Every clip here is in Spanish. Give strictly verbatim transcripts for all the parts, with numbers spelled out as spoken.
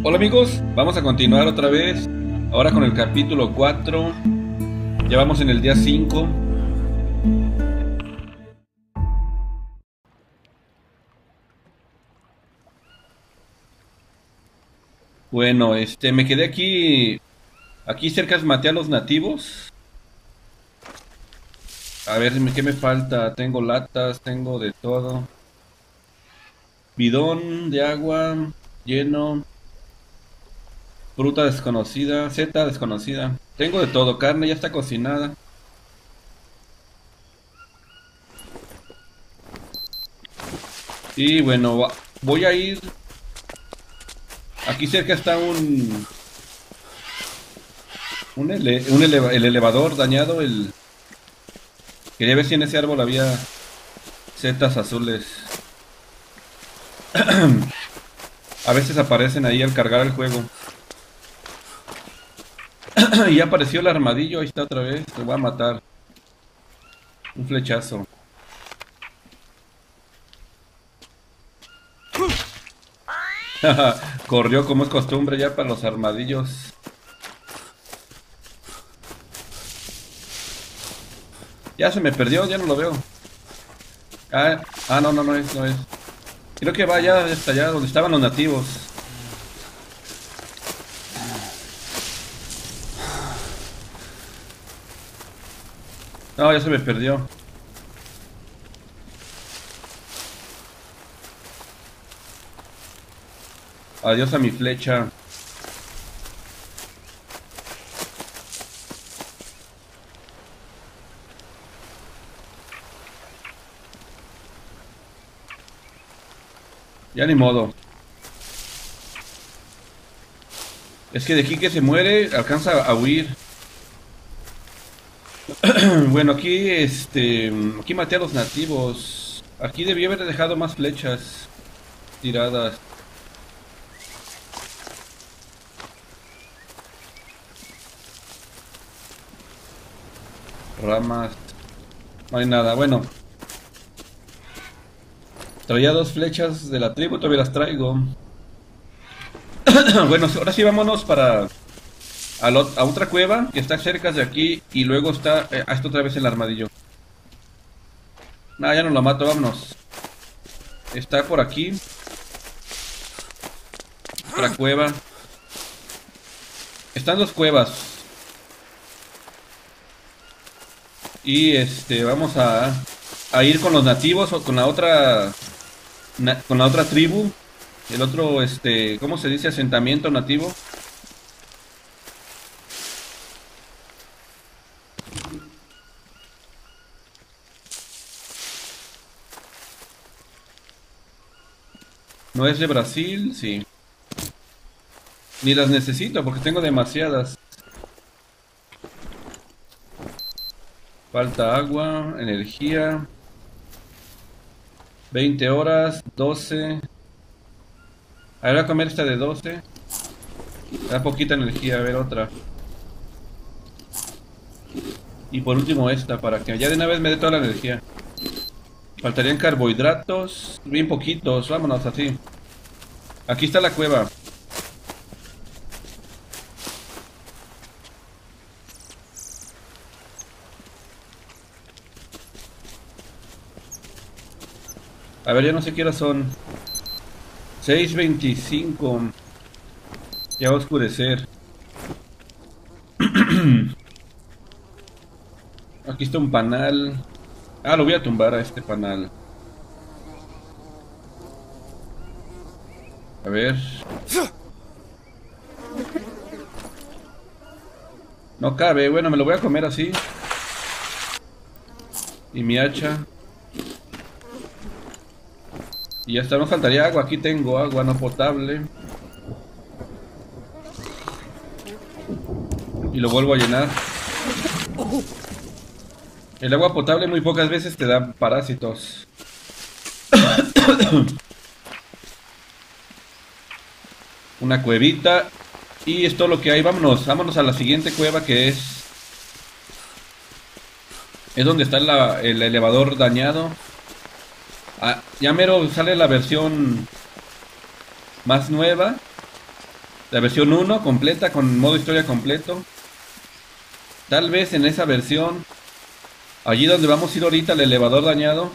Hola amigos, vamos a continuar otra vez, ahora con el capítulo cuatro, ya vamos en el día cinco. Bueno, este, me quedé aquí, aquí cerca maté a los nativos. A ver, ¿qué me falta? Tengo latas, tengo de todo. Bidón de agua, lleno. Fruta desconocida, seta desconocida. Tengo de todo, carne ya está cocinada. Y bueno, va- voy a ir. Aquí cerca está un, un, ele- un eleva- el elevador dañado. El, quería ver si en ese árbol había setas azules. A veces aparecen ahí al cargar el juego. Y ya apareció el armadillo, ahí está otra vez. Lo voy a matar. Un flechazo. Corrió como es costumbre ya para los armadillos. Ya se me perdió, ya no lo veo. Ah, ah, no, no, no es, no es. Creo que va ya hasta allá donde estaban los nativos. No, ya se me perdió. Adiós a mi flecha. Ya ni modo. Es que de aquí que se muere, alcanza a huir. Bueno, aquí, este, aquí maté a los nativos. Aquí debí haber dejado más flechas tiradas. Ramas. No hay nada. Bueno, traía dos flechas de la tribu, todavía las traigo. Bueno, ahora sí vámonos para a, lo- a otra cueva que está cerca de aquí y luego está, eh, ah, está otra vez el armadillo. Nada, ya no lo mato, vámonos. Está por aquí, otra cueva. Están dos cuevas. Y este, vamos a, a ir con los nativos o con la otra, na- con la otra tribu. El otro, este, ¿cómo se dice? Asentamiento nativo. No es de Brasil, sí. Ni las necesito porque tengo demasiadas. Falta agua, energía. veinte horas, doce. A ver, voy a comer esta de doce. Da poquita energía, a ver otra. Y por último esta, para que ya de una vez me dé toda la energía. Faltarían carbohidratos, bien poquitos, vámonos así. Aquí está la cueva. A ver, ya no sé qué horas son. seis veinticinco. Ya va a oscurecer. Aquí está un panal. Ah, lo voy a tumbar a este panal. A ver. No cabe, bueno, me lo voy a comer así. Y mi hacha. Y ya está, no faltaría agua. Aquí tengo agua no potable. Y lo vuelvo a llenar. El agua potable muy pocas veces te da parásitos. Una cuevita. Y es todo lo que hay. Vámonos, vámonos a la siguiente cueva que es... Es donde está la- el elevador dañado. Ah, ya mero sale la versión más nueva. La versión uno completa con modo historia completo. Tal vez en esa versión, allí donde vamos a ir ahorita, el elevador dañado.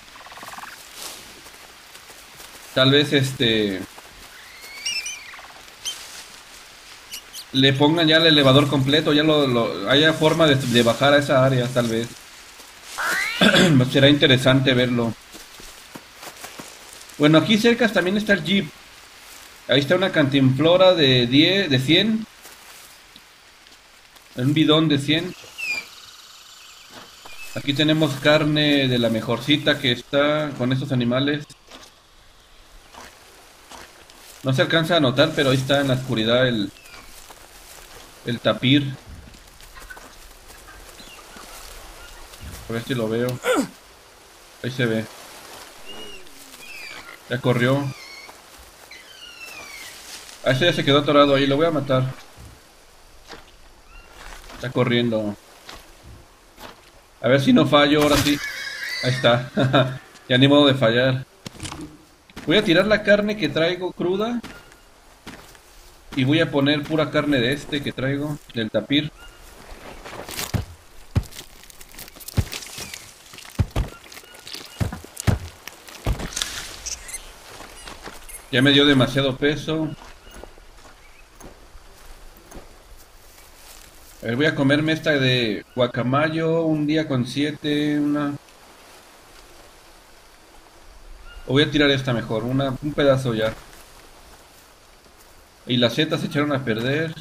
Tal vez este le pongan ya el elevador completo, ya lo, lo haya forma de, de bajar a esa área, tal vez. Será interesante verlo. Bueno, aquí cerca también está el Jeep. Ahí está una cantimplora de diez, de cien. Un bidón de cien. Aquí tenemos carne de la mejorcita que está con estos animales. No se alcanza a notar, pero ahí está en la oscuridad el, el tapir. A ver si lo veo. Ahí se ve. Ya corrió. A ese ya se quedó atorado ahí, lo voy a matar. Está corriendo. A ver si no fallo, ahora sí. Ahí está. Ya ni modo de fallar. Voy a tirar la carne que traigo cruda. Y voy a poner pura carne de este que traigo, del tapir. Ya me dio demasiado peso. A ver, voy a comerme esta de guacamayo, un día con siete, una... O voy a tirar esta mejor, una, un pedazo ya. Y las setas se echaron a perder.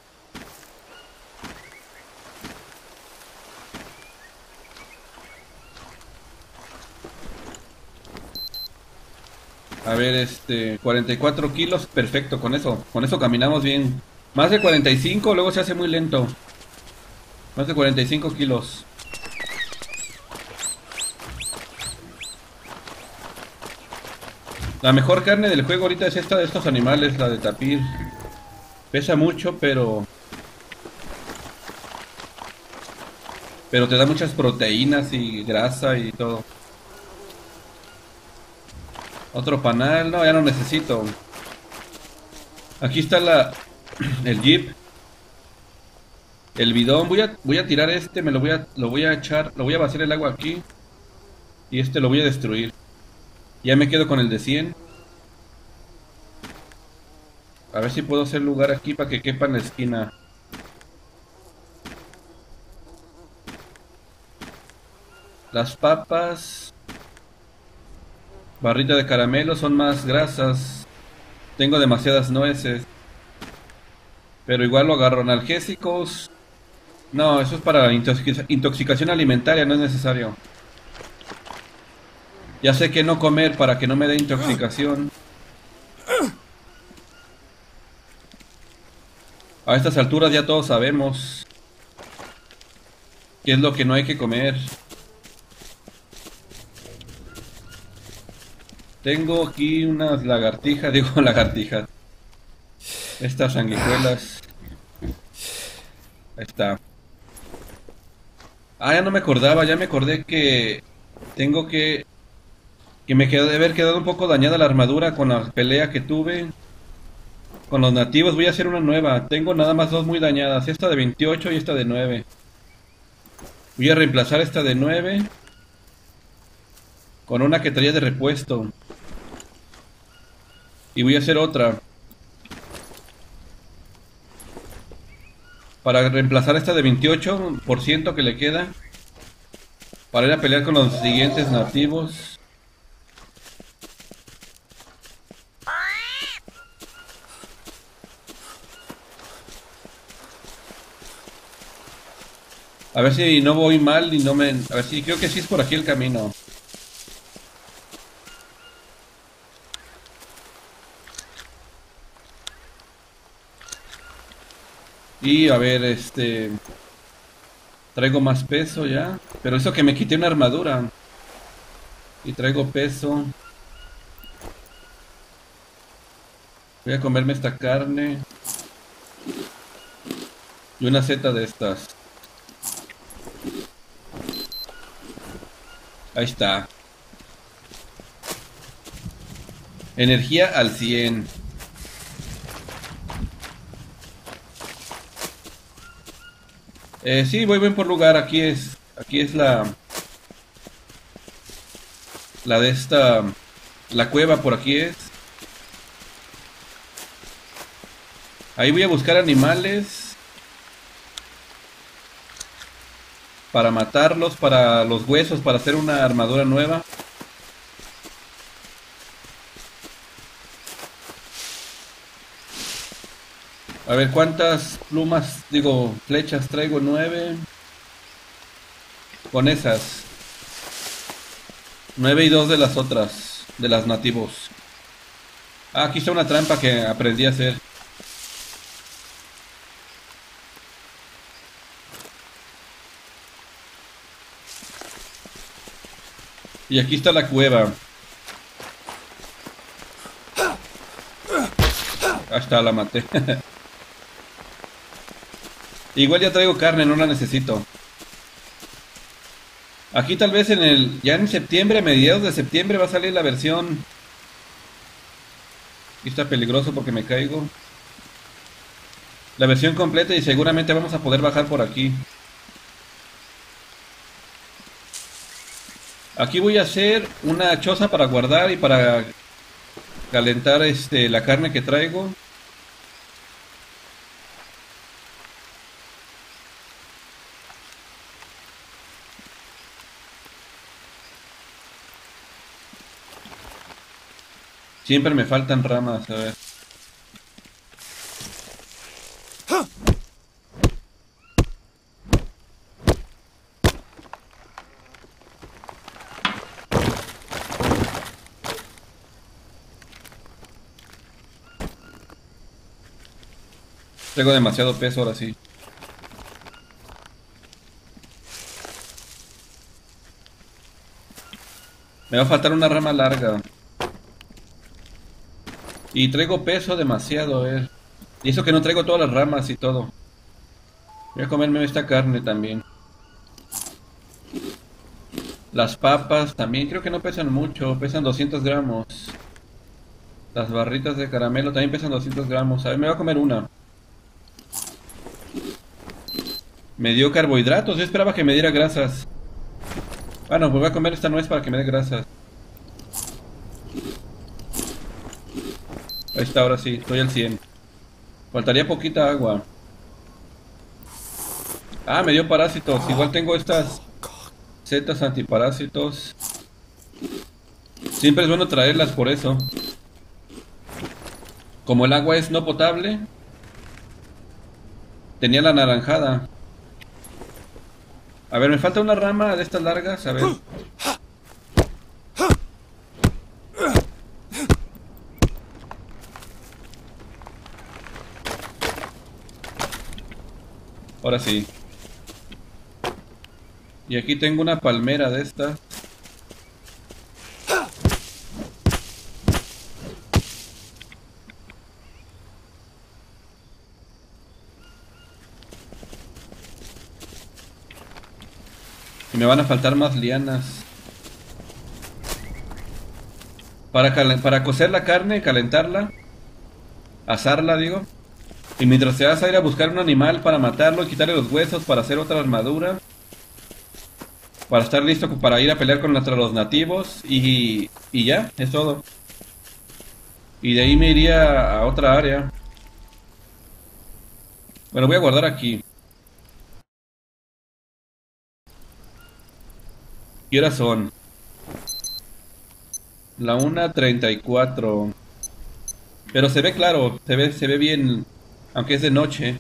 A ver, este, cuarenta y cuatro kilos, perfecto, con eso, con eso caminamos bien. Más de cuarenta y cinco, luego se hace muy lento. Más de cuarenta y cinco kilos. La mejor carne del juego ahorita es esta de estos animales, la de tapir. Pesa mucho, pero... Pero te da muchas proteínas y grasa y todo. Otro panal, no, ya no necesito. Aquí está la... el jeep. El bidón, voy a, voy a tirar este, me lo voy a, lo voy a echar, lo voy a vaciar el agua aquí. Y este lo voy a destruir. Ya me quedo con el de cien. A ver si puedo hacer lugar aquí para que quepa en la esquina. Las papas. Barrita de caramelo son más grasas. Tengo demasiadas nueces. Pero igual lo agarro. Analgésicos. No, eso es para intoxic- intoxicación alimentaria, no es necesario. Ya sé que no comer para que no me dé intoxicación. A estas alturas ya todos sabemos qué es lo que no hay que comer. Tengo aquí unas lagartijas, digo lagartijas. Estas sanguijuelas. Ahí está. Ah, ya no me acordaba, ya me acordé que tengo que... Que me quedó de haber quedado un poco dañada la armadura con la pelea que tuve con los nativos. Voy a hacer una nueva. Tengo nada más dos muy dañadas. Esta de veintiocho y esta de nueve. Voy a reemplazar esta de nueve con una que traía de repuesto. Y voy a hacer otra para reemplazar esta de veintiocho por ciento que le queda, para ir a pelear con los siguientes nativos. A ver si no voy mal y no me... A ver si creo que sí es por aquí el camino. Y a ver, este... Traigo más peso ya. Pero eso que me quité una armadura. Y traigo peso. Voy a comerme esta carne. Y una seta de estas. Ahí está. Energía al cien. Eh, sí, voy bien por lugar. Aquí es, aquí es la, la de esta, la cueva por aquí es. Ahí voy a buscar animales para matarlos, para los huesos, para hacer una armadura nueva. A ver cuántas plumas, digo, flechas traigo. Nueve. Con esas. Nueve y dos de las otras, de las nativos. Ah, aquí está una trampa que aprendí a hacer. Y aquí está la cueva. Hasta la maté. Igual ya traigo carne, no la necesito. Aquí tal vez en el... Ya en septiembre, mediados de septiembre va a salir la versión... Aquí está peligroso porque me caigo. La versión completa y seguramente vamos a poder bajar por aquí. Aquí voy a hacer una choza para guardar y para calentar este, la carne que traigo. Siempre me faltan ramas, a ver. Traigo demasiado peso ahora sí. Me va a faltar una rama larga. Y traigo peso demasiado, a ver. Y eso que no traigo todas las ramas y todo. Voy a comerme esta carne también. Las papas también creo que no pesan mucho, pesan doscientos gramos. Las barritas de caramelo también pesan doscientos gramos. A ver, me voy a comer una. Me dio carbohidratos, yo esperaba que me diera grasas. Ah, no, pues voy a comer esta nuez para que me dé grasas. Ahí está, ahora sí, estoy al cien. Faltaría poquita agua. Ah, me dio parásitos. Igual tengo estas setas antiparásitos. Siempre es bueno traerlas por eso. Como el agua es no potable, tenía la naranjada. A ver, me falta una rama de estas largas, a ver. Ahora sí. Y aquí tengo una palmera de estas. Y me van a faltar más lianas. Para, para cocer la carne, calentarla. Asarla, digo. Y mientras se asa, ir a buscar un animal para matarlo, quitarle los huesos para hacer otra armadura. Para estar listo para ir a pelear contra los nativos. Y, y ya, es todo. Y de ahí me iría a otra área. Bueno, voy a guardar aquí. ¿Qué horas son? La una treinta y cuatro. Pero se ve claro, se ve, se ve bien, aunque es de noche.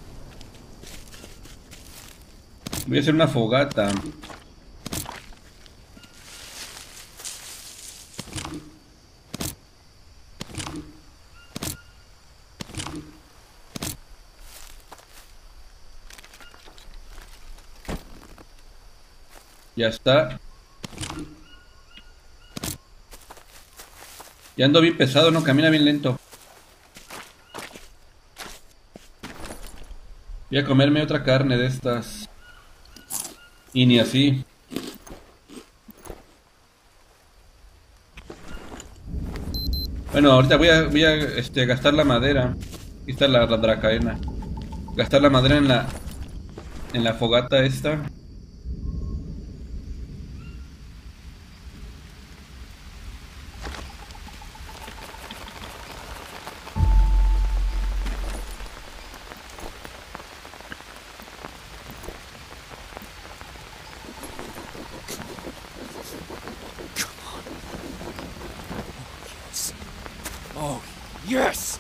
Voy a hacer una fogata. Ya está. Ya ando bien pesado, no camina bien lento. Voy a comerme otra carne de estas. Y ni así. Bueno, ahorita voy a, voy a este, gastar la madera. Aquí está la, la dracaena. Gastar la madera en la en la fogata esta. Oh, yes.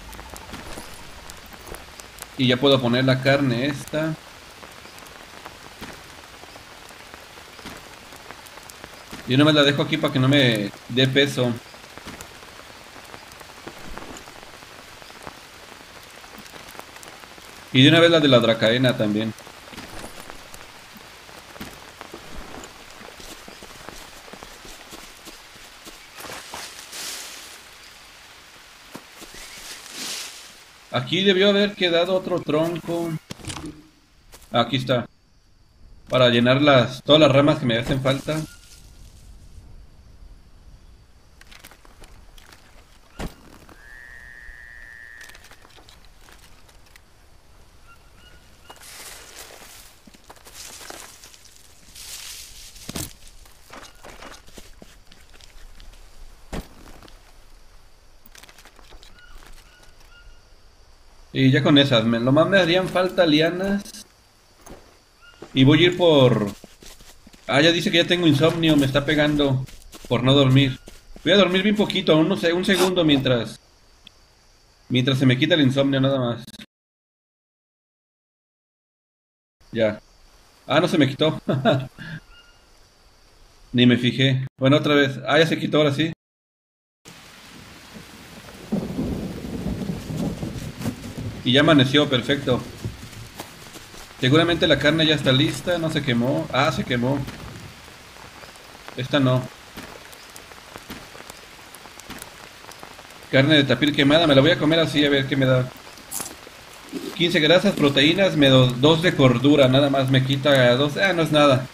Y ya puedo poner la carne esta. Y una vez la dejo aquí para que no me dé peso. Y de una vez la de la dracaena también. Aquí debió haber quedado otro tronco. Aquí está. Para llenar las todas las ramas que me hacen falta. Y ya con esas, me, lo más me harían falta lianas. Y voy a ir por... Ah, ya dice que ya tengo insomnio, me está pegando por no dormir. Voy a dormir bien poquito, uno, un segundo mientras... Mientras se me quita el insomnio nada más. Ya. Ah, no se me quitó. Ni me fijé. Bueno, otra vez. Ah, ya se quitó ahora sí. Y ya amaneció, perfecto. Seguramente la carne ya está lista, no se quemó. Ah, se quemó. Esta no. Carne de tapir quemada, me la voy a comer así a ver qué me da. quince grasas, proteínas, me do dos de cordura, nada más me quita dos. Ah, no es nada.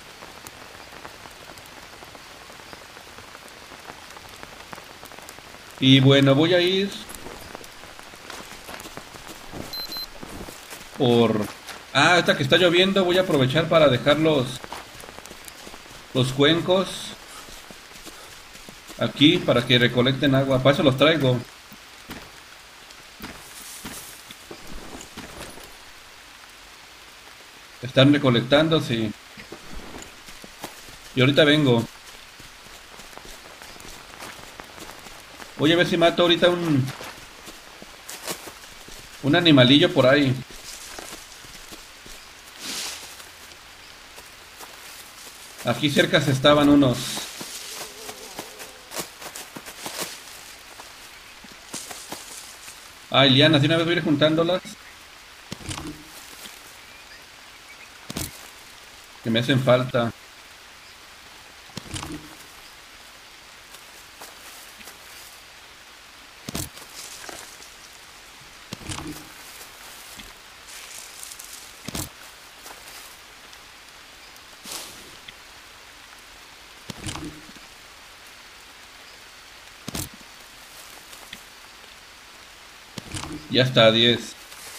Y bueno, voy a ir por... Ah, ahorita que está lloviendo voy a aprovechar para dejar los, los cuencos aquí para que recolecten agua. Para eso los traigo. Están recolectando, sí. Y ahorita vengo. Voy a ver si mato ahorita un... Un animalillo por ahí. Aquí cerca se estaban unos. Ay, lianas, de una vez voy a ir juntándolas. Que me hacen falta. Ya está, diez.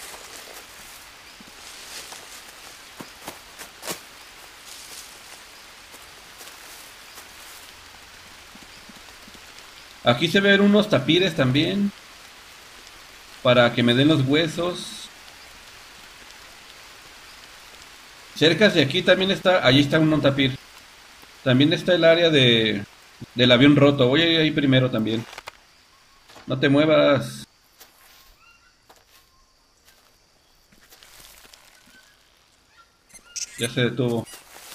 Aquí se ven unos tapires también. Para que me den los huesos. Cerca de aquí también está. Allí está un tapir. También está el área de del avión roto. Voy a ir ahí primero también. No te muevas. Ya se detuvo.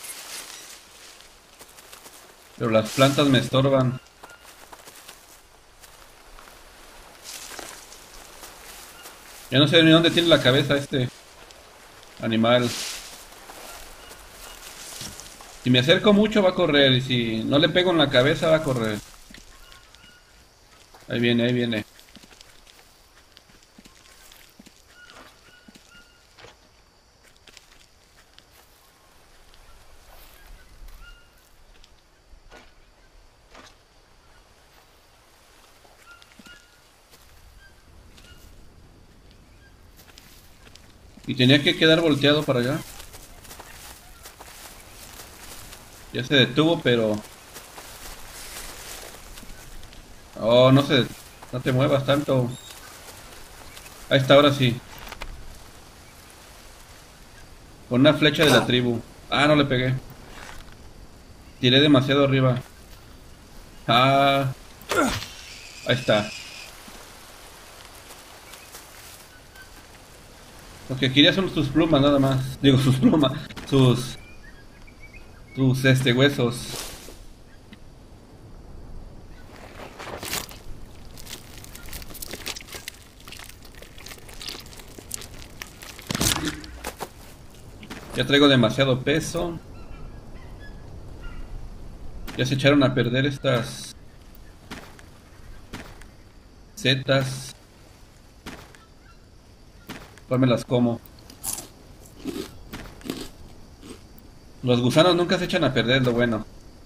Pero las plantas me estorban. Ya no sé ni dónde tiene la cabeza este animal. Si me acerco mucho va a correr. Y si no le pego en la cabeza va a correr. Ahí viene, ahí viene. Y tenía que quedar volteado para allá. Ya se detuvo, pero... Oh, no se... No te muevas tanto. Ahí está, ahora sí. Con una flecha de la tribu. Ah, no le pegué. Tiré demasiado arriba. Ah, ahí está. Lo que quería son sus plumas nada más. Digo, sus plumas. Sus... Sus, este, huesos. Ya traigo demasiado peso. Ya se echaron a perder estas setas. ¿Cuál me las como? Los gusanos nunca se echan a perder, lo bueno.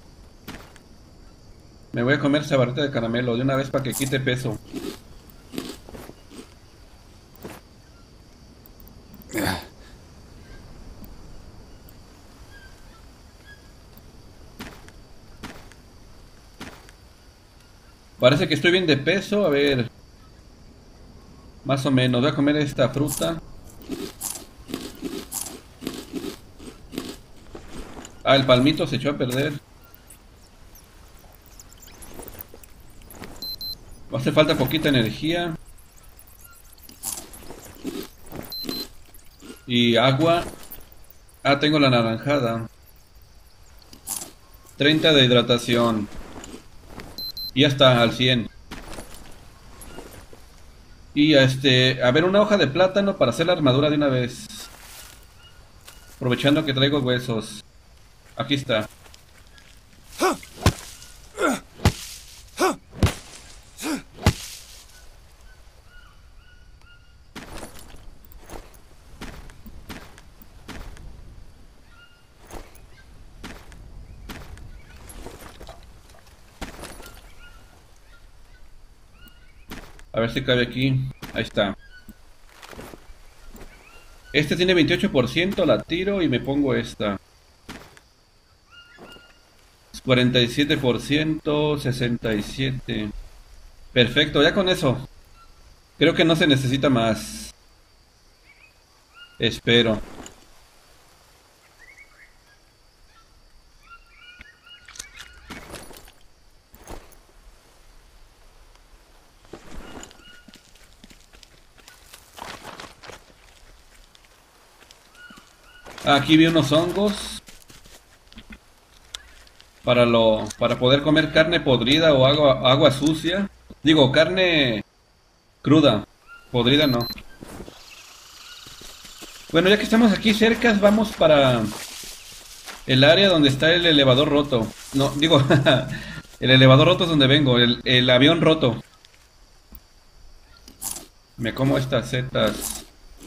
Me voy a comer esa barrita de caramelo de una vez para que quite peso. Parece que estoy bien de peso, a ver. Más o menos, voy a comer esta fruta. Ah, el palmito se echó a perder. Hace falta poquita energía. Y agua. Ah, tengo la naranjada. treinta de hidratación. Y ya está, al cien. Y este, a ver, una hoja de plátano para hacer la armadura de una vez. Aprovechando que traigo huesos. Aquí está. A ver si cabe aquí. Ahí está. Este tiene veintiocho por ciento, la tiro y me pongo esta. cuarenta y siete por ciento, sesenta y siete. Perfecto, ya con eso. Creo que no se necesita más. Espero. Aquí vi unos hongos. Para lo, para poder comer carne podrida o agua, agua sucia. Digo, carne cruda. Podrida no. Bueno, ya que estamos aquí cerca, vamos para el área donde está el elevador roto. No, digo, el elevador roto es donde vengo, el, el avión roto. Me como estas setas.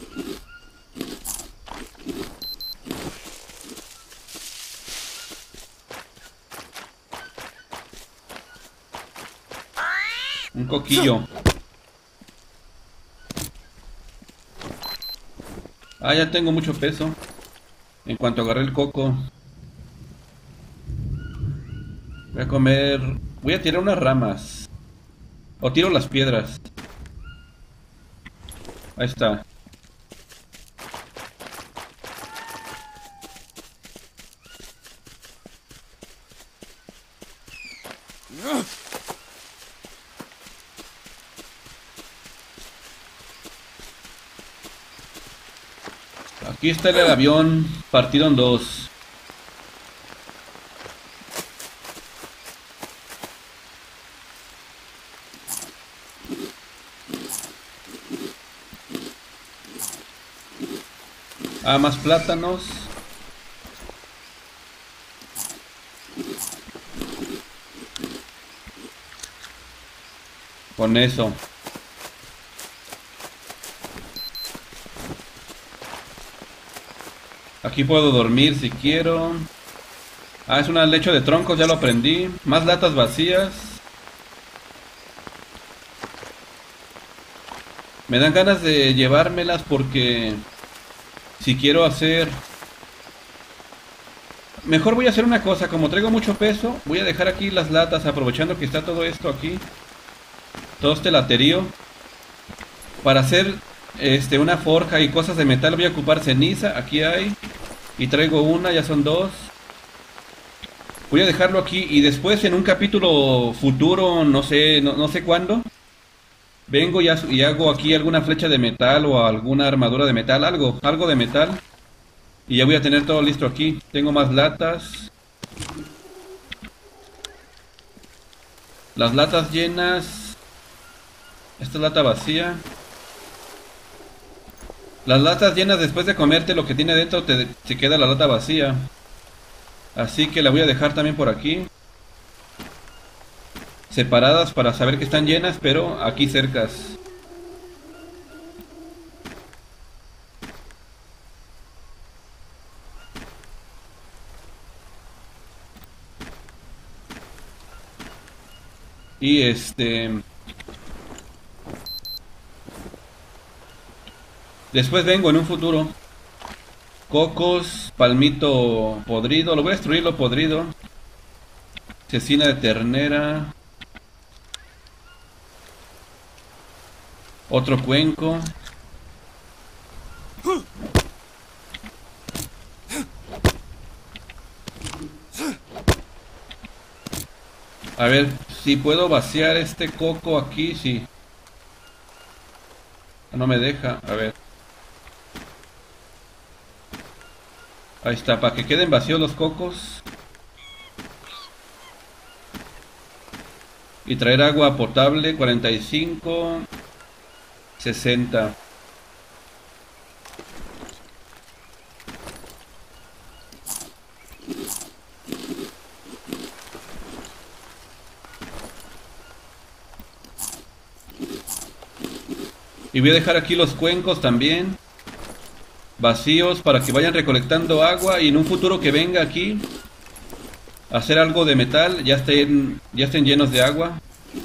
Un coquillo. Ah, ya tengo mucho peso. En cuanto agarré el coco. Voy a comer... Voy a tirar unas ramas. O tiro las piedras. Ahí está. Aquí está el avión partido en dos. Ah, más plátanos. Con eso. Aquí puedo dormir si quiero. Ah, es un lecho de troncos, ya lo aprendí. Más latas vacías. Me dan ganas de llevármelas porque si quiero hacer mejor voy a hacer una cosa. Como traigo mucho peso, voy a dejar aquí las latas, aprovechando que está todo esto aquí. Todo este laterío. Para hacer este, una forja y cosas de metal voy a ocupar ceniza. Aquí hay. Y traigo una, ya son dos. Voy a dejarlo aquí y después en un capítulo futuro, no sé, no, no sé cuándo, vengo y, y hago aquí alguna flecha de metal o alguna armadura de metal, algo, algo de metal. Y ya voy a tener todo listo aquí. Tengo más latas. Las latas llenas. Esta es lata vacía. Las latas llenas, después de comerte lo que tiene dentro, te, te queda la lata vacía. Así que la voy a dejar también por aquí. Separadas para saber que están llenas, pero aquí cercas. Y este... después vengo en un futuro. Cocos, palmito podrido. Lo voy a destruir lo podrido. Cecina de ternera. Otro cuenco. A ver si puedo vaciar este coco aquí. Sí. No me deja. A ver. Ahí está, para que queden vacíos los cocos. Y traer agua potable, cuarenta y cinco, sesenta. Y voy a dejar aquí los cuencos también vacíos para que vayan recolectando agua y en un futuro que venga aquí hacer algo de metal, ya estén, ya estén llenos de agua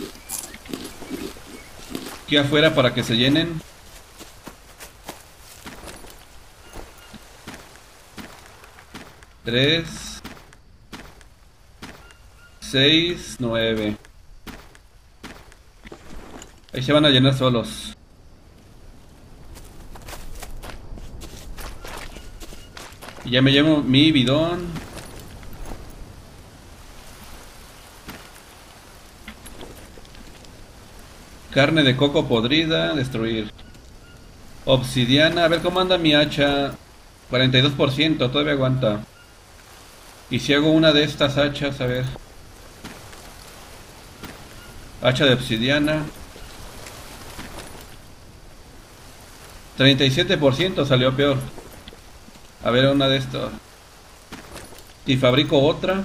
aquí afuera para que se llenen. Tres, seis, nueve. Ahí se van a llenar solos. Y ya me llevo mi bidón. Carne de coco podrida, destruir. Obsidiana, a ver cómo anda mi hacha. cuarenta y dos por ciento, todavía aguanta. Y si hago una de estas hachas, a ver. Hacha de obsidiana. treinta y siete por ciento, salió peor. A ver, una de estas. Y fabrico otra.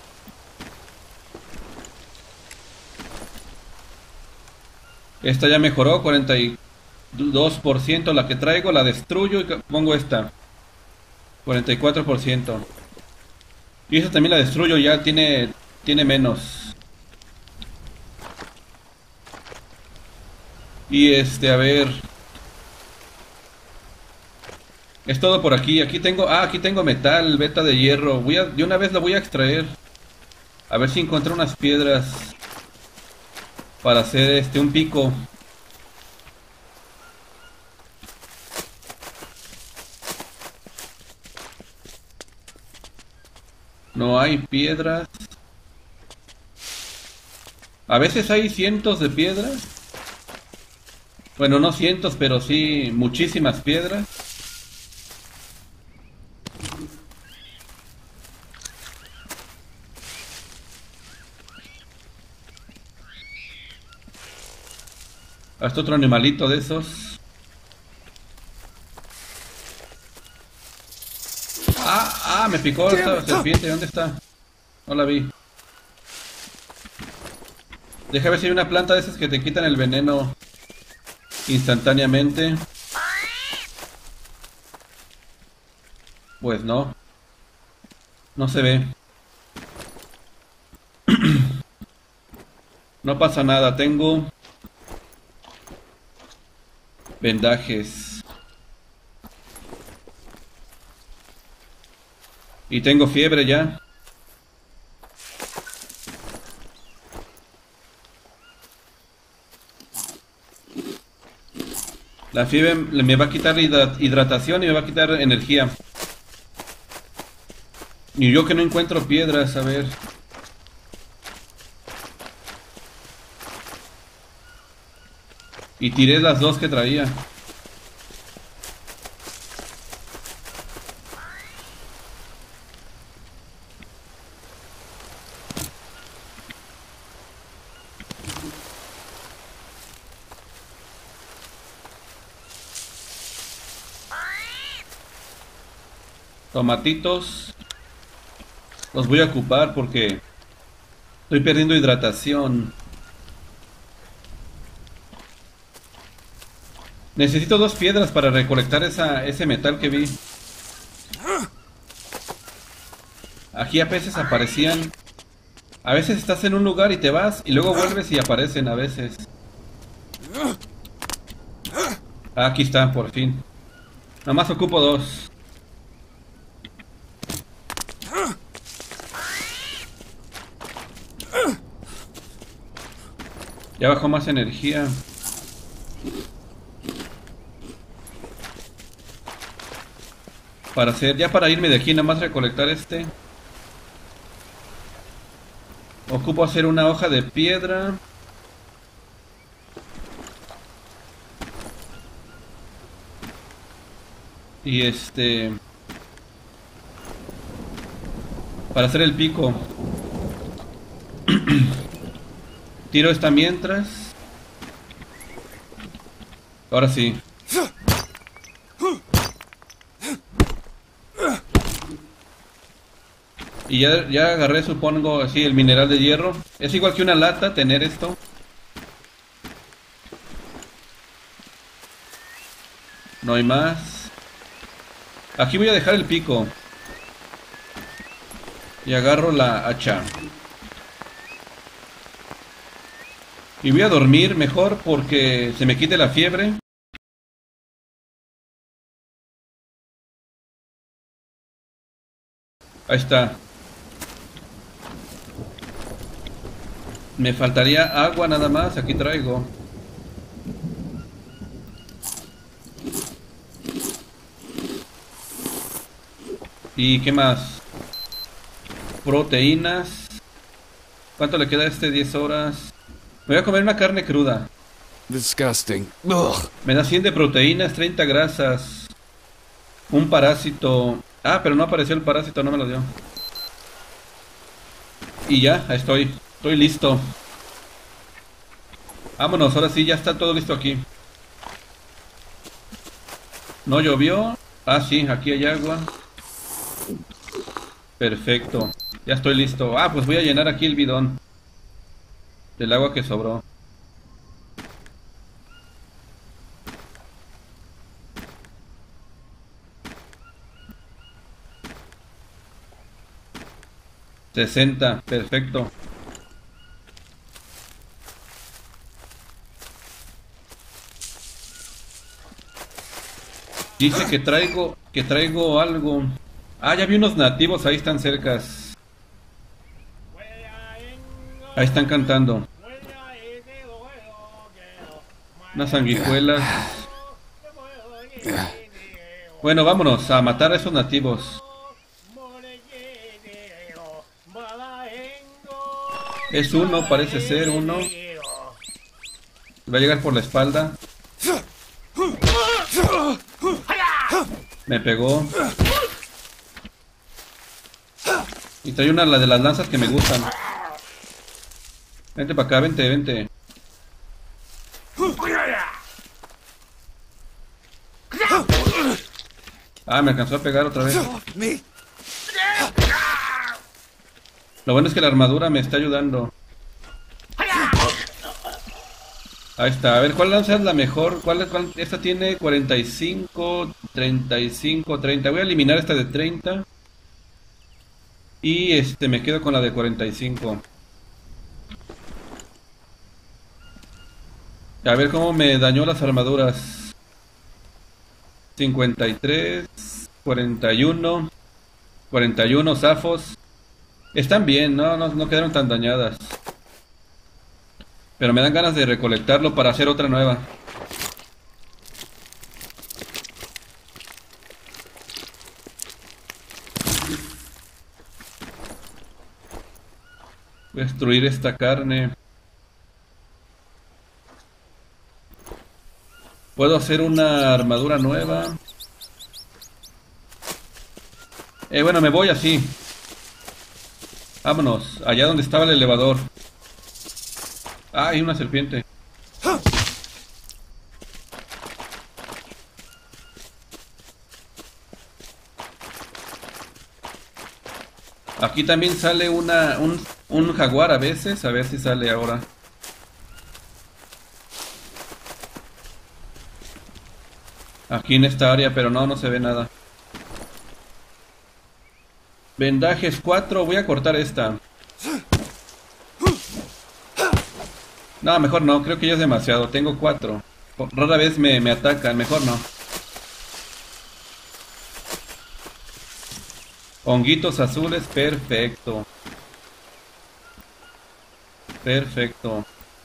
Esta ya mejoró, cuarenta y dos por ciento la que traigo, la destruyo y pongo esta. cuarenta y cuatro por ciento. Y esta también la destruyo, ya tiene, tiene menos. Y este, a ver. Es todo por aquí. Aquí tengo, ah, aquí tengo metal, beta de hierro. Voy a, de una vez lo voy a extraer. A ver si encuentro unas piedras para hacer este, un pico. No hay piedras. A veces hay cientos de piedras. Bueno, no cientos, pero sí muchísimas piedras. Hasta otro animalito de esos. Ah, ah, me picó esta serpiente. ¿Dónde está? No la vi. Deja ver si hay una planta de esas que te quitan el veneno instantáneamente. Pues no. No se ve. No pasa nada. Tengo vendajes. Y tengo fiebre ya. La fiebre me va a quitar hidratación y me va a quitar energía. Y yo que no encuentro piedras, a ver. Y tiré las dos que traía. Tomatitos. Los voy a ocupar porque estoy perdiendo hidratación. Necesito dos piedras para recolectar esa, ese metal que vi. Aquí a veces aparecían. A veces estás en un lugar y te vas y luego vuelves y aparecen a veces. Ah, aquí están, por fin. Nada más ocupo dos. Ya bajó más energía. Para hacer, ya para irme de aquí, nada más recolectar este. Ocupo hacer una hoja de piedra. Y este... para hacer el pico. Tiro esta mientras. Ahora sí. Y ya, ya agarré, supongo, así el mineral de hierro. Es igual que una lata tener esto. No hay más. Aquí voy a dejar el pico. Y agarro la hacha. Y voy a dormir mejor porque se me quite la fiebre. Ahí está. Me faltaría agua nada más. Aquí traigo. ¿Y qué más? Proteínas. ¿Cuánto le queda a este? diez horas. Me voy a comer una carne cruda. Disgusting. Ugh. Me da cien de proteínas, treinta grasas. Un parásito. Ah, pero no apareció el parásito, no me lo dio. Y ya, ahí estoy. Estoy listo. Vámonos, ahora sí, ya está todo listo aquí. ¿No llovió? Ah, sí, aquí hay agua. Perfecto. Ya estoy listo. Ah, pues voy a llenar aquí el bidón del agua que sobró. sesenta, perfecto. Dice que traigo, que traigo algo. Ah, ya vi unos nativos, ahí están cercas. Ahí están cantando. Unas sanguijuelas. Bueno, vámonos a matar a esos nativos. Es uno, parece ser uno. Va a llegar por la espalda. Me pegó. Y trae una de las lanzas que me gustan. Vente para acá, vente, vente. Ah, me alcanzó a pegar otra vez. Lo bueno es que la armadura me está ayudando. Ahí está, a ver, ¿cuál lanza es la mejor? ¿Cuál es, cuál? Esta tiene cuarenta y cinco, treinta y cinco, treinta. Voy a eliminar esta de treinta. Y este, me quedo con la de cuarenta y cinco. A ver cómo me dañó las armaduras. cincuenta y tres, cuarenta y uno. cuarenta y uno zafos. Están bien, ¿no? No, no quedaron tan dañadas. Pero me dan ganas de recolectarlo para hacer otra nueva. Voy a destruir esta carne. Puedo hacer una armadura nueva. Eh, bueno, me voy así. Vámonos, allá donde estaba el elevador. Ah, hay una serpiente. Aquí también sale una, un, un jaguar a veces. A ver si sale ahora. Aquí en esta área, pero no, no se ve nada. Vendajes cuatro, voy a cortar esta. No, mejor no, creo que ya es demasiado. Tengo cuatro. Rara vez me, me atacan, mejor no. Honguitos azules, perfecto. Perfecto.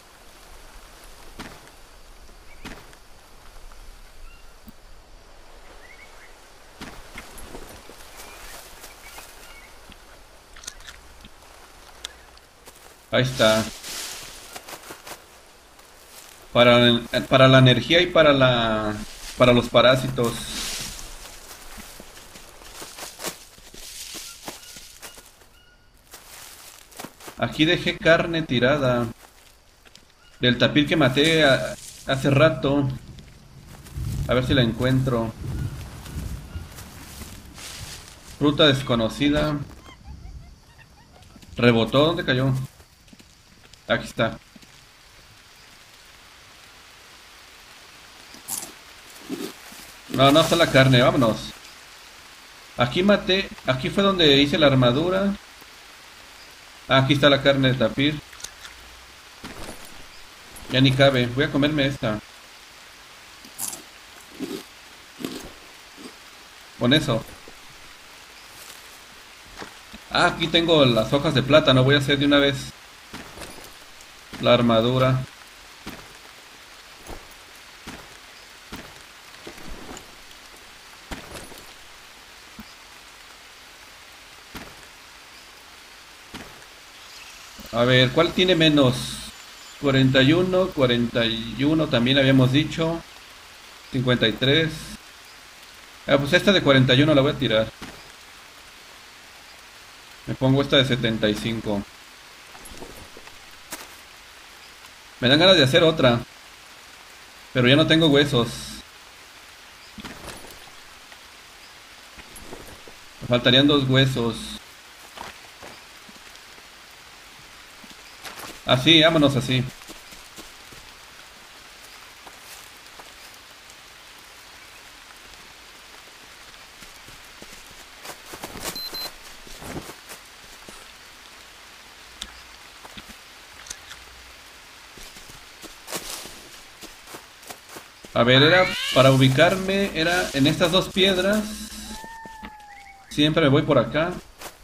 Ahí está. Para, para la energía y para la para los parásitos. Aquí dejé carne tirada del tapir que maté a, hace rato. A ver si la encuentro. Fruta desconocida. Rebotó, ¿dónde cayó? Aquí está. No, no está la carne, vámonos. Aquí maté, aquí fue donde hice la armadura. Ah, aquí está la carne de tapir. Ya ni cabe, voy a comerme esta. Con eso. Ah, aquí tengo las hojas de plátano, voy a hacer de una vez la armadura. A ver, ¿cuál tiene menos? cuarenta y uno, cuarenta y uno también habíamos dicho. cincuenta y tres. Ah, pues esta de cuarenta y uno la voy a tirar. Me pongo esta de setenta y cinco. Me dan ganas de hacer otra. Pero ya no tengo huesos. Me faltarían dos huesos. Así, vámonos así. A ver, era para ubicarme, era en estas dos piedras. Siempre me voy por acá.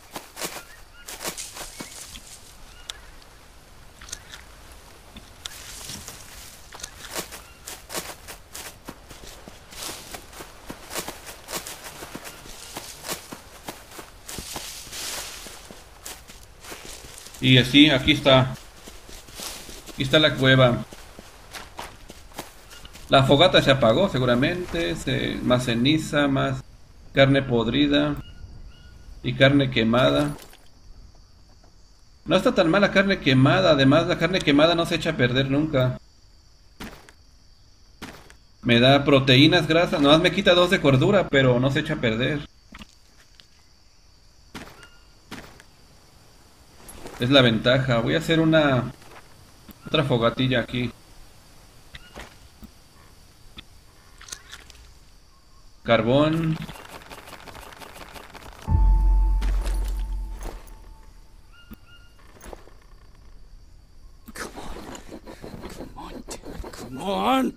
Y así, aquí está. Aquí está la cueva. La fogata se apagó seguramente. Se, más ceniza, más carne podrida. Y carne quemada. No está tan mala carne quemada. Además, la carne quemada no se echa a perder nunca. Me da proteínas, grasas. Nomás me quita dos de cordura, pero no se echa a perder. Es la ventaja. Voy a hacer una... otra fogatilla aquí. Carbón. Come on. Come on, damn it. Come on.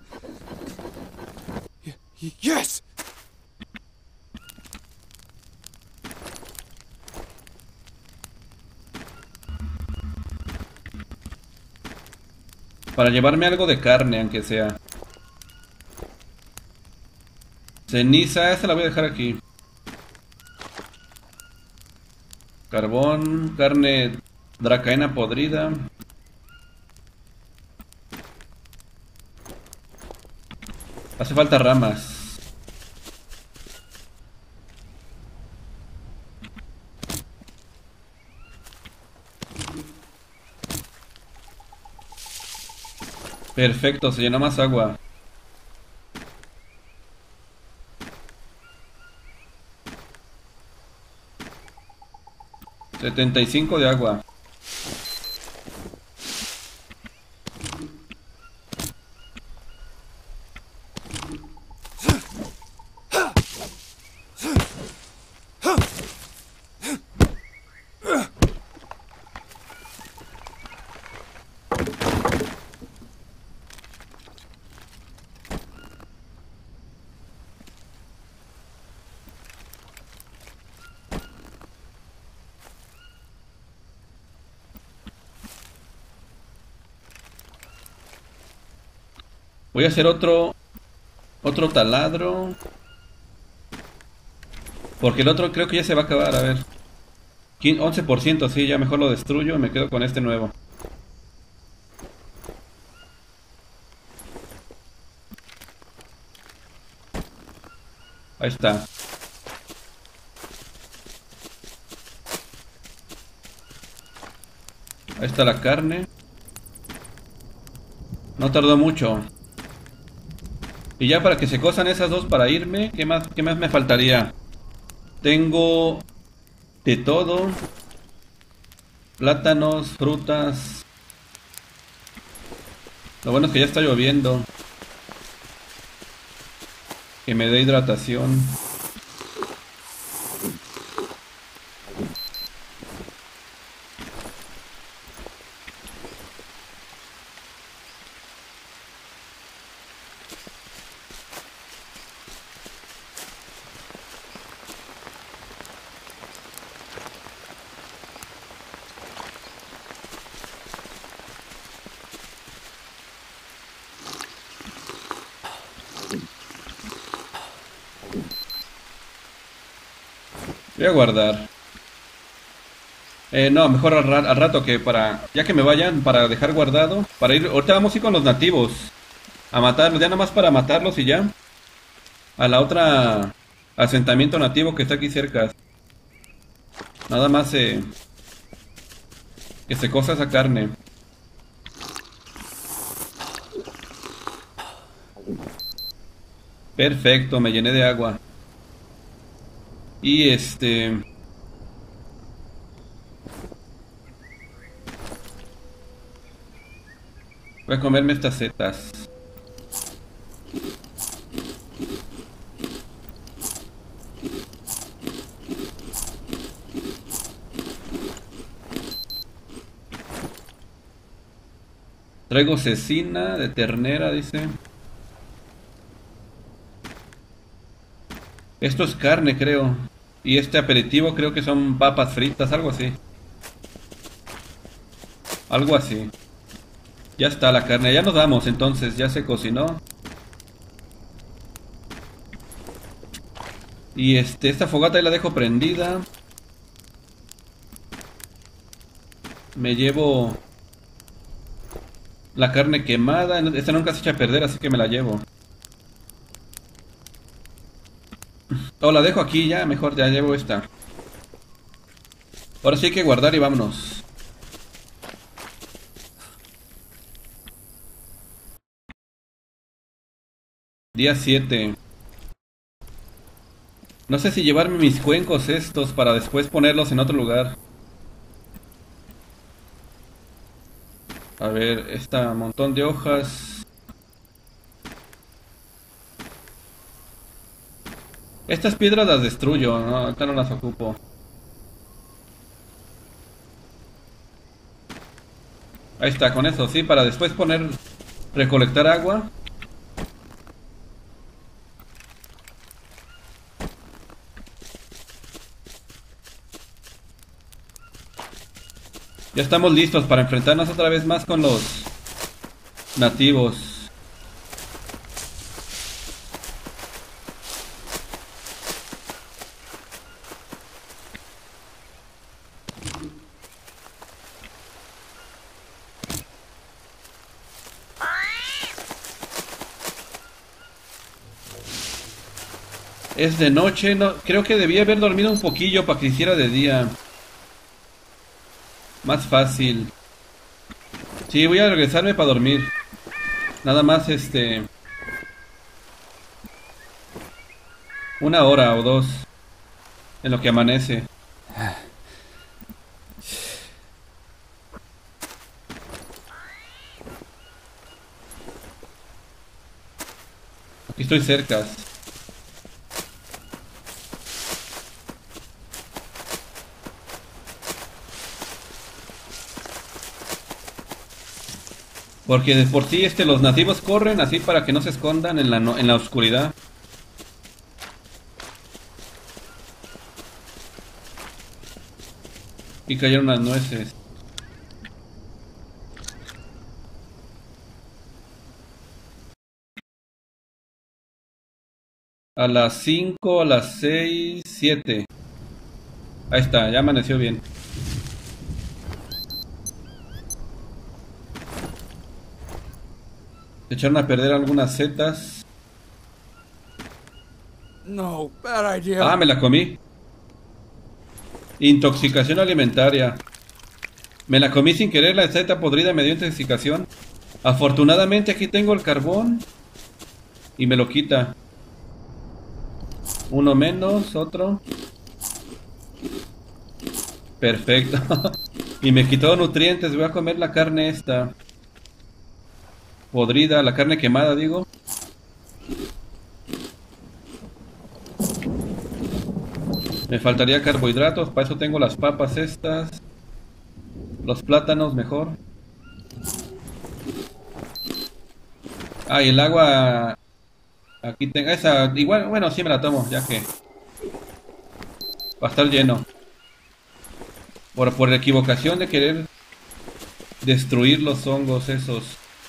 Y- y- yes! Para llevarme algo de carne, aunque sea. Ceniza, esta la voy a dejar aquí. Carbón, carne dracaena podrida. Hace falta ramas. Perfecto, se llenó más agua. setenta y cinco de agua. Voy a hacer otro otro taladro. Porque el otro creo que ya se va a acabar, a ver. once por ciento, sí, ya mejor lo destruyo y me quedo con este nuevo. Ahí está. Ahí está la carne. No tardó mucho. Y ya para que se cosan esas dos para irme, ¿qué más, qué más me faltaría? Tengo de todo. Plátanos, frutas. Lo bueno es que ya está lloviendo. Que me dé hidratación. Voy a guardar. Eh, no, mejor al, ra- al rato que para... Ya que me vayan, para dejar guardado. Para ir... Ahorita vamos a ir con los nativos. A matarlos, ya nada más para matarlos y ya. A la otra... Asentamiento nativo que está aquí cerca. Nada más eh, que se cosa esa carne. Perfecto, me llené de agua. Y este... Voy a comerme estas setas. Traigo cecina de ternera, dice. Esto es carne, creo. Y este aperitivo creo que son papas fritas, algo así. Algo así. Ya está la carne, ya nos vamos entonces, ya se cocinó. Y este, esta fogata ahí la dejo prendida. Me llevo la carne quemada. Esta nunca se echa a perder, así que me la llevo. O la dejo aquí ya, mejor ya llevo esta. Ahora sí hay que guardar y vámonos. Día siete. No sé si llevarme mis cuencos estos para después ponerlos en otro lugar. A ver, esta montón de hojas. Estas piedras las destruyo, no, ahorita no las ocupo. Ahí está, con eso, sí, para después poner, recolectar agua. Ya estamos listos para enfrentarnos otra vez más con los nativos. Es de noche, no, creo que debía haber dormido un poquillo para que hiciera de día. Más fácil. Sí, voy a regresarme para dormir. Nada más este... una hora o dos. En lo que amanece. Aquí estoy cerca. Porque de por sí este, los nativos corren así para que no se escondan en la, no, en la oscuridad. Y cayeron las nueces. A las cinco, a las seis, siete. Ahí está, ya amaneció bien. Se echaron a perder algunas setas. No, bad idea. Ah, me la comí. Intoxicación alimentaria. Me la comí sin querer, la seta podrida me dio intoxicación. Afortunadamente aquí tengo el carbón. Y me lo quita. Uno menos, otro. Perfecto. Y me quitó nutrientes, voy a comer la carne esta. Podrida, la carne quemada, digo. Me faltaría carbohidratos, para eso tengo las papas estas. Los plátanos mejor. Ah, y el agua... Aquí tengo esa... Igual, bueno, sí me la tomo, ya que... Va a estar lleno. Por, por equivocación de querer... destruir los hongos esos.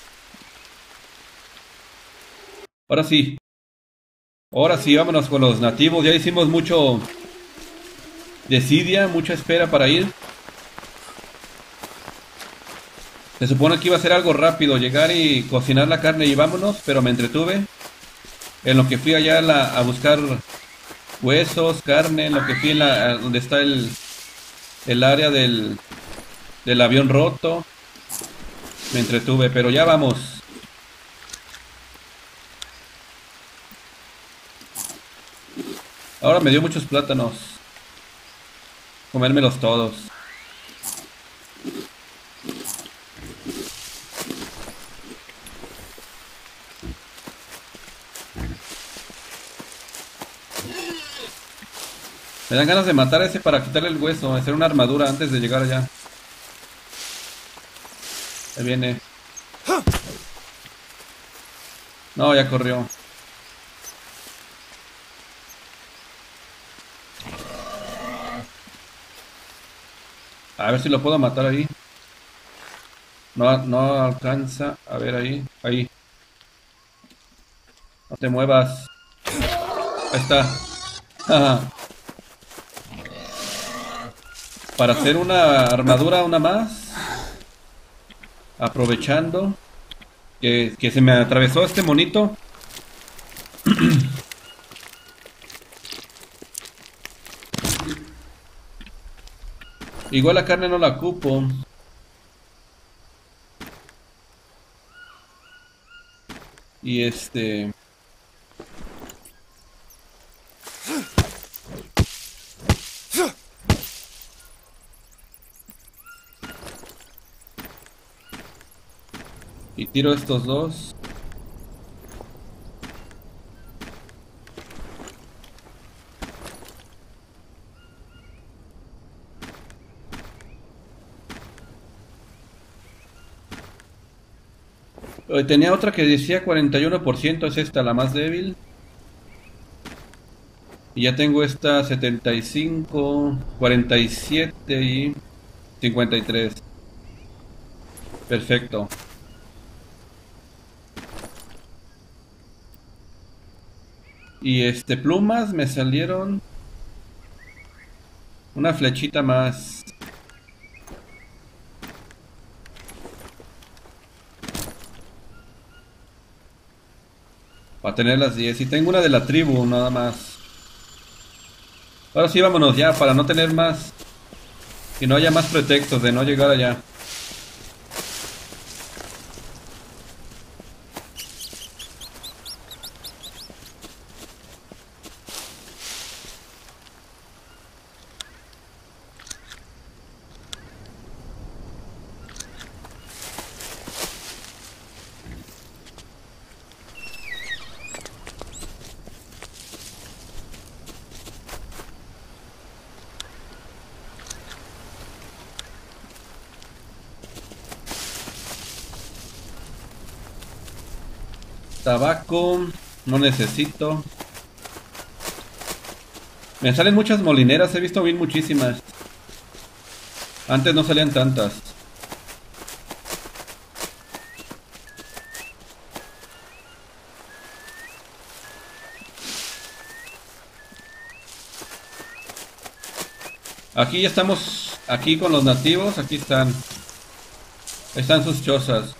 Ahora sí. Ahora sí, vámonos con los nativos. Ya hicimos mucho... desidia, mucha espera para ir. Se supone que iba a ser algo rápido, llegar y cocinar la carne y vámonos, pero me entretuve. En lo que fui allá a, la, a buscar huesos, carne, en lo que fui en la, a donde está el, el área del, del avión roto. Me entretuve, pero ya vamos. Ahora me dio muchos plátanos. Comérmelos todos. Me dan ganas de matar a ese para quitarle el hueso, hacer una armadura antes de llegar allá. Ahí viene. No, ya corrió. A ver si lo puedo matar ahí. No, no alcanza. A ver ahí. Ahí. No te muevas. Ahí está. Para hacer una armadura, una más. Aprovechando que, que se me atravesó este monito. Igual la carne no la ocupo. Y este... Y tiro estos dos. Eh, Tenía otra que decía cuarenta y uno por ciento, es esta la más débil. Y ya tengo esta setenta y cinco, cuarenta y siete y cincuenta y tres. Perfecto. Y este, plumas me salieron una flechita más. Para tener las diez. Y tengo una de la tribu, nada más. Ahora sí, vámonos ya, para no tener más. Y no haya más pretextos de no llegar allá. Tabaco, no necesito. Me salen muchas molineras, he visto bien muchísimas. Antes no salían tantas. Aquí ya estamos, aquí con los nativos, aquí están. Están sus chozas.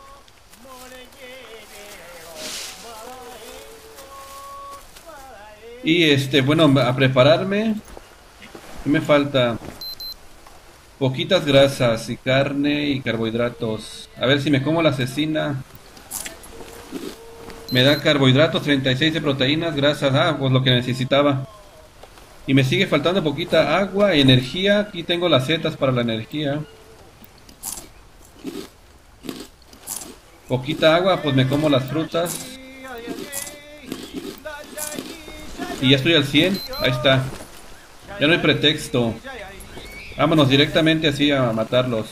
Y este, bueno, a prepararme. ¿Qué me falta? Poquitas grasas y carne y carbohidratos. A ver si me como la cecina. Me da carbohidratos, treinta y seis de proteínas, grasas. Ah, pues lo que necesitaba. Y me sigue faltando poquita agua, energía. Aquí tengo las setas para la energía. Poquita agua, pues me como las frutas. Y ya estoy al cien. Ahí está. Ya no hay pretexto. Vámonos directamente así a matarlos.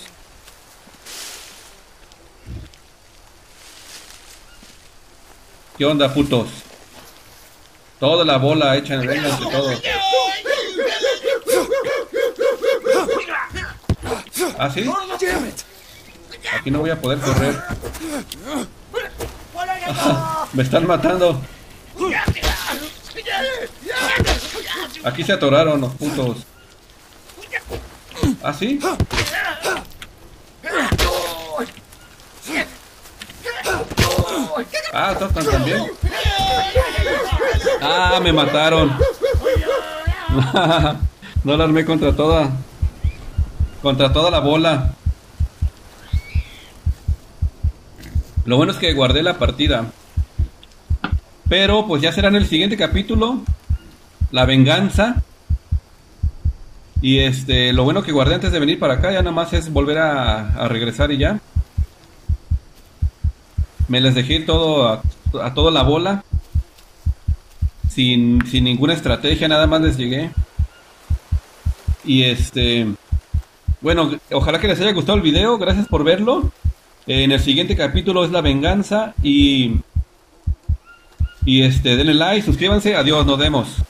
¿Qué onda, putos? Toda la bola hecha en el venga entre todos. ¿Ah, sí? Aquí no voy a poder correr. Me están matando. Aquí se atoraron los putos. ¿Ah, sí? Ah, tocan también. Ah, me mataron. No la armé contra toda. Contra toda la bola. Lo bueno es que guardé la partida. Pero pues ya será en el siguiente capítulo. La venganza. Y este, lo bueno que guardé antes de venir para acá, ya nada más es volver a, a regresar y ya. Me les dejé todo a, a toda la bola. Sin, sin ninguna estrategia, nada más les llegué. Y este, bueno, ojalá que les haya gustado el video, gracias por verlo. En el siguiente capítulo es la venganza y... Y este, denle like, suscríbanse, adiós, nos vemos.